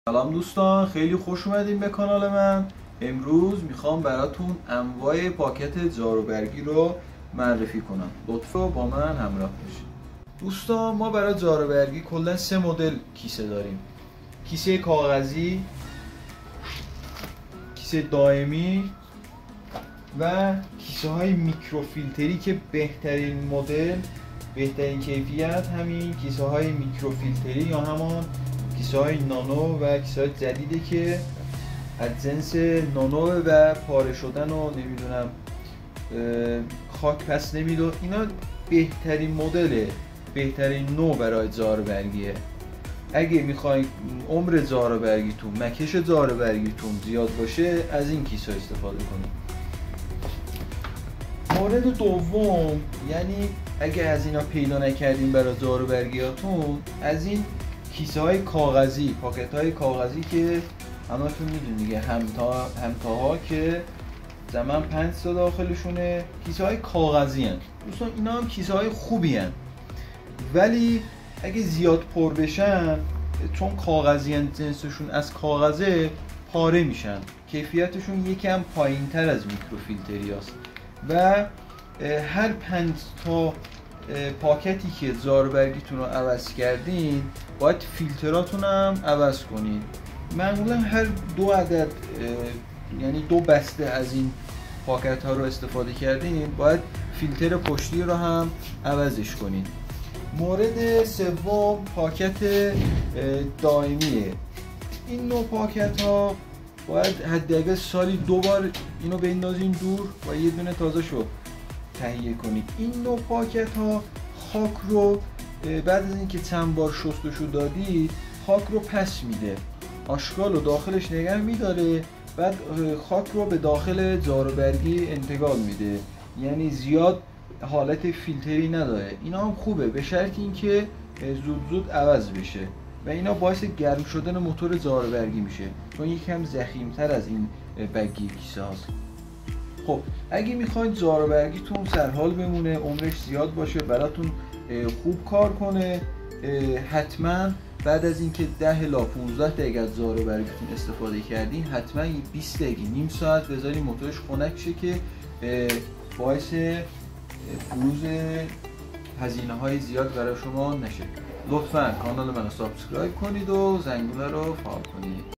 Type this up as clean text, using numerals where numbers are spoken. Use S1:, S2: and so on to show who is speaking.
S1: سلام دوستان، خیلی خوش اومدین به کانال من. امروز میخوام براتون انواع پاکت جاروبرگی رو معرفی کنم. لطفا با من همراه باشید. دوستان، ما برای جاروبرگی کلا 3 مدل کیسه داریم: کیسه کاغذی، کیسه دائمی و کیسه های میکروفیلتری که بهترین مدل، بهترین کیفیت همین کیسه های میکروفیلتری یا همان کیسه های نانو و کیسه های جدیده که از جنس نانو و پاره شدن و نمیدونم خاک پس نمیده. اینا بهترین مدله، بهترین نوع برای جاروبرگیه. اگه میخواین عمر جاروبرگیتون، مکش جاروبرگیتون زیاد باشه، از این کیسه استفاده کنید. مورد دوم، یعنی اگه از اینا پیدا نکردین برای جاروبرگیاتون، از این کیسه های کاغذی، پاکت های کاغذی که همتون میدونید دیگه، همتاها که زمان 5 تا داخلشونه، کیسه های کاغذی هن. دوستان اینا هم کیسه های خوبی هن، ولی اگه زیاد پر بشن، چون کاغذی هن، جنسشون از کاغذه، پاره میشن، کیفیتشون یکم پایین تر از میکروفیلتری هست و هر 5 تا پاکتی که جاروبرگیتون رو عوض کردین باید فیلتراتون هم عوض کنین. معمولا هر 2 عدد، یعنی 2 بسته از این پاکت ها رو استفاده کردین، باید فیلتر پشتی رو هم عوضش کنین. مورد سوم پاکت دائمیه. این نوع پاکت ها باید حداقل سالی 2 بار اینو بندازین دور و یه دونه تازه شو تهیه کنید. این نوع پاکت ها خاک رو بعد از اینکه چند بار شستشو دادید، خاک رو پس میده، آشغال رو داخلش نگه میداره، بعد خاک رو به داخل جاروبرگی انتقال میده، یعنی زیاد حالت فیلتری نداره. اینا هم خوبه به شرط اینکه زود عوض بشه و اینا باعث گرم شدن موتور جاروبرگی میشه، چون یکم ضخیم‌تر از این بگی کیسه هاست. خب اگه میخواید جاروبرگیتون سرحال بمونه، عمرش زیاد باشه، براتون خوب کار کنه، حتما بعد از اینکه 10 تا 15 دقیقه از جاروبرگیتون استفاده کردین، حتما 20 دقیقه، نیم ساعت بذارین موتورش خنک شه که باعث فروز هزینه های زیاد برای شما نشه. لطفا کانال منو سابسکرایب کنید و زنگوله رو فعال کنید.